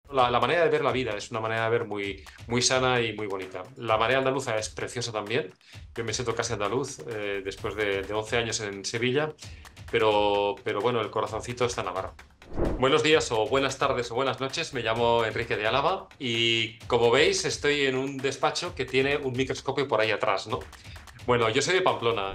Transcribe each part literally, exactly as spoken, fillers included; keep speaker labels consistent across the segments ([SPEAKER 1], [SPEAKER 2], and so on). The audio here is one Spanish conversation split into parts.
[SPEAKER 1] La, la manera de ver la vida es una manera de ver muy, muy sana y muy bonita. La marea andaluza es preciosa también. Yo me siento casi andaluz eh, después de, de once años en Sevilla, pero, pero bueno, el corazoncito está en Navarra. Buenos días o buenas tardes o buenas noches, me llamo Enrique de Álava y como veis estoy en un despacho que tiene un microscopio por ahí atrás, ¿no? Bueno, yo soy de Pamplona.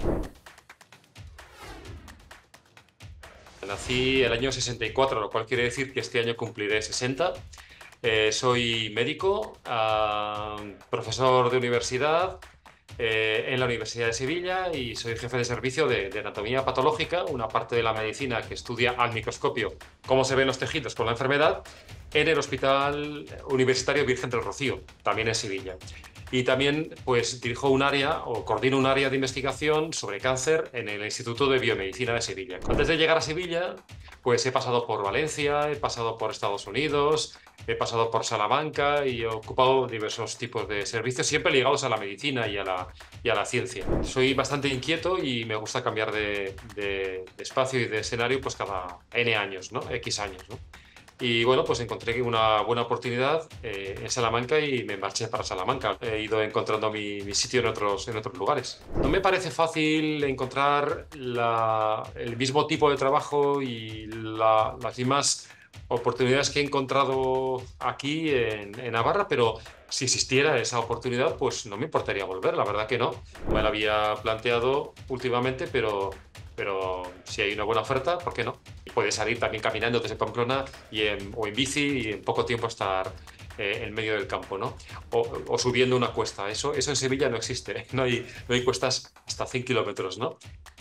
[SPEAKER 1] Nací el año sesenta y cuatro, lo cual quiere decir que este año cumpliré sesenta. Eh, soy médico, ah, profesor de universidad eh, en la Universidad de Sevilla y soy jefe de servicio de, de anatomía patológica, una parte de la medicina que estudia al microscopio cómo se ven los tejidos con la enfermedad, en el Hospital Universitario Virgen del Rocío, también en Sevilla. Y también pues dirijo un área o coordino un área de investigación sobre cáncer en el Instituto de Biomedicina de Sevilla. Antes de llegar a Sevilla, pues he pasado por Valencia, he pasado por Estados Unidos, he pasado por Salamanca y he ocupado diversos tipos de servicios, siempre ligados a la medicina y a la, y a la ciencia. Soy bastante inquieto y me gusta cambiar de, de- de espacio y de escenario pues cada N años, ¿no? X años, ¿no? Y bueno, pues encontré una buena oportunidad eh, en Salamanca y me marché para Salamanca. He ido encontrando mi, mi sitio en otros, en otros lugares. No me parece fácil encontrar la- el mismo tipo de trabajo y la- las mismas oportunidades que he encontrado aquí en, en Navarra, pero si existiera esa oportunidad, pues no me importaría volver, la verdad que no. No me la había planteado últimamente, pero, pero si hay una buena oferta, ¿por qué no? Y puedes salir también caminando desde Pamplona y en- o en bici y en poco tiempo estar eh, en medio del campo, ¿no? O, o subiendo una cuesta. Eso, eso en Sevilla no existe. No hay, no hay cuestas hasta cien kilómetros, ¿no?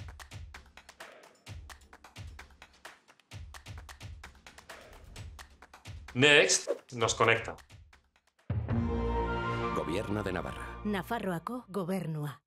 [SPEAKER 1] Next nos conecta.
[SPEAKER 2] Gobierno de Navarra.
[SPEAKER 3] Nafarroako gobernua.